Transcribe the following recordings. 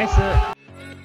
，nice。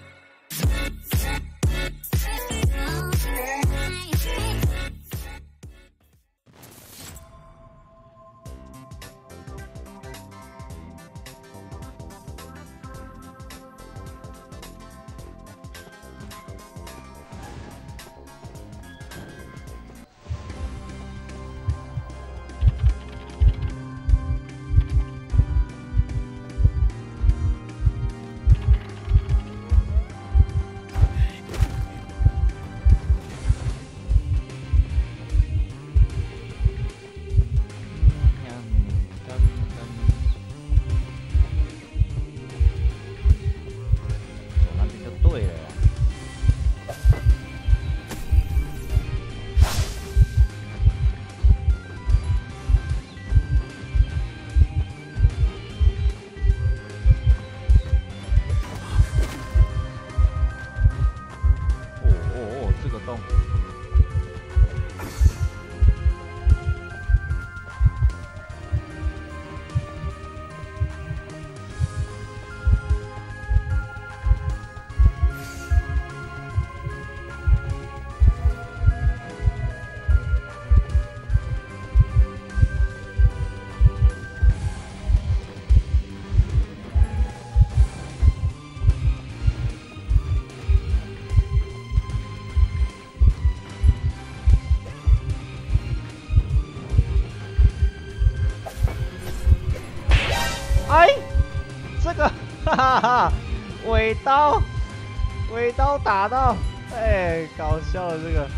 哎，这个，哈哈哈，尾刀打到，哎，搞笑了这个。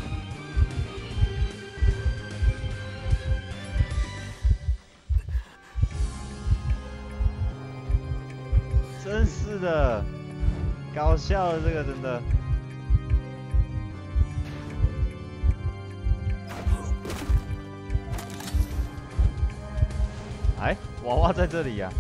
真是的，搞笑了这个真的。哎，娃娃在这里呀、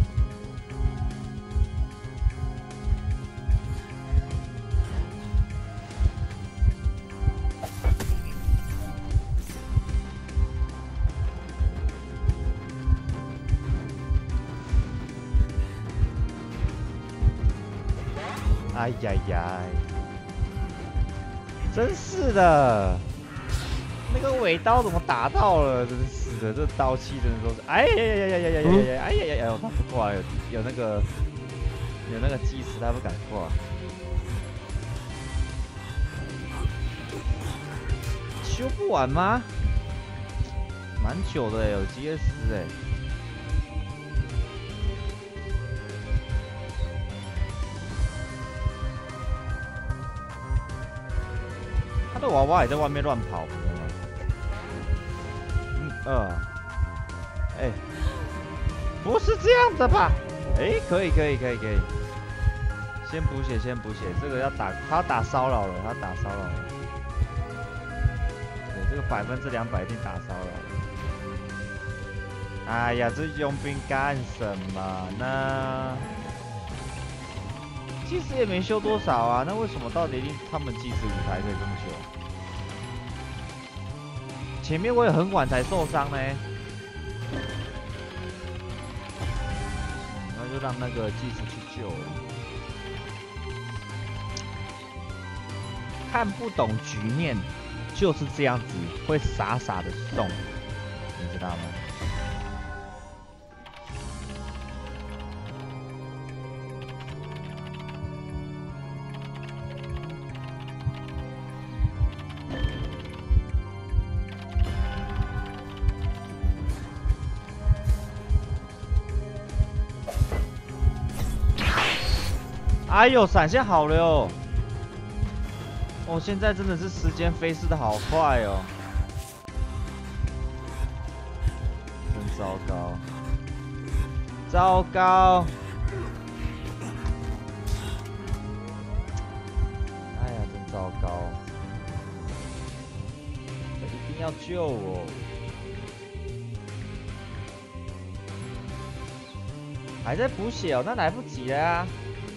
哎呀呀，真是的，那个尾刀怎么打到了？真是的，这刀器真的都是，哎呀呀呀呀呀呀呀呀！哎呀呀呀！他不挂，有那个祭司，他不敢挂。修不完吗？蛮久的哎，有 GS 哎。他的娃娃也在外面乱跑，不是吗？哎，不是这样的吧？哎，可以，先补血，这个要打，他要打骚扰了，对，这个200%一定打骚扰了。哎呀，这佣兵干什么呢？祭司也没修多少啊，那为什么到底他们祭司舞台可以这么久？前面我也很晚才受伤呢。那就让那个祭司去救了。看不懂局面就是这样子，会傻傻的送，你知道吗？哎呦，闪现好了哟！哦，现在真的是时间飞逝的好快哦，真糟糕，糟糕！哎呀，真糟糕！一定要救我！还在补血哦，那来不及了啊！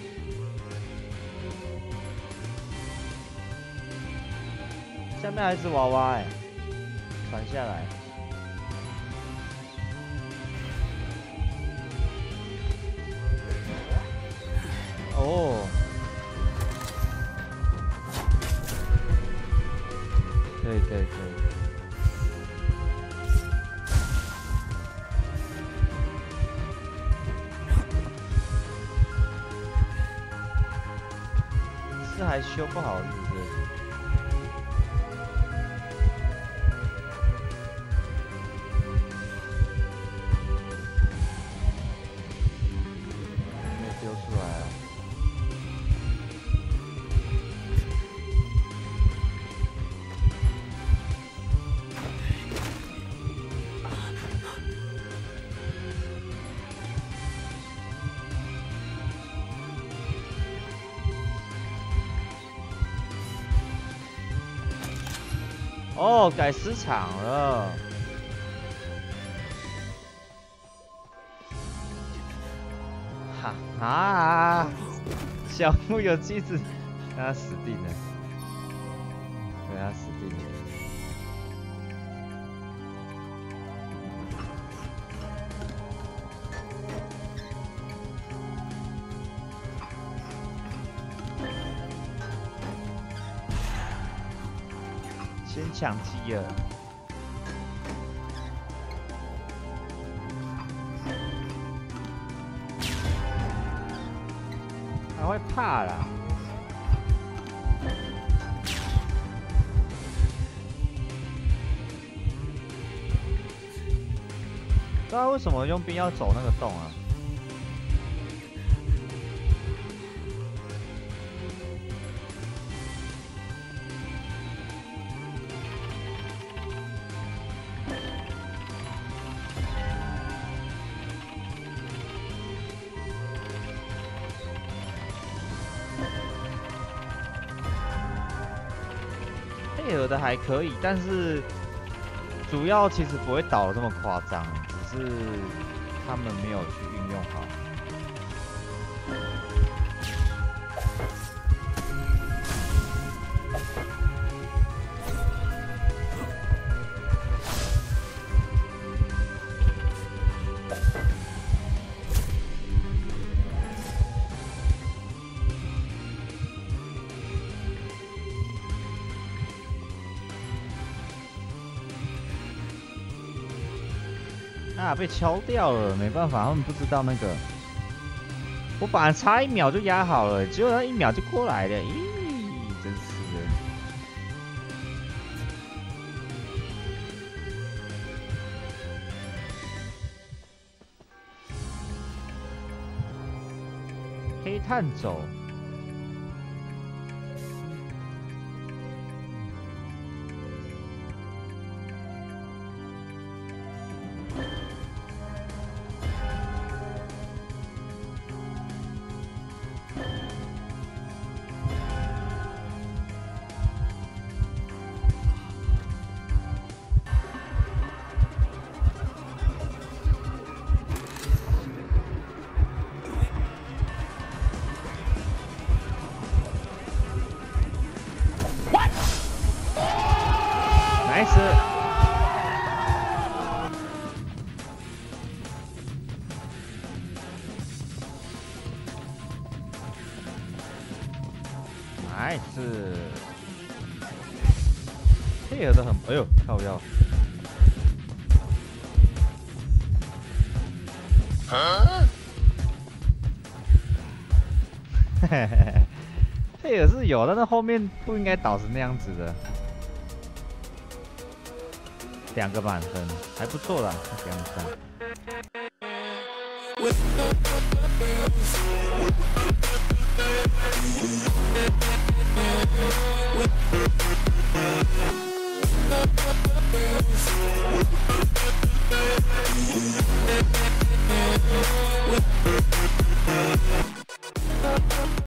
下面还是娃娃哎，传下来。 哦，对对对。是还修不好，是不是？没丢出来啊！哦，改市场了。哈啊！小木有机子，他死定了。对，他死定了。先抢鸡了。他会怕啦。不知道为什么佣兵要走那个洞啊？配合的还可以，但是主要其实不会倒得这么夸张，只是他们没有去运用好。啊，被敲掉了，没办法，他们不知道那个。我本来差1秒就压好了，结果他1秒就过来了，咦，真是的。黑炭走。nice。nice。配合的很，哎呦，靠腰。啊？嘿嘿嘿，配合是有，但是后面不应该倒成那样子的。2个满分，还不错啦，2分。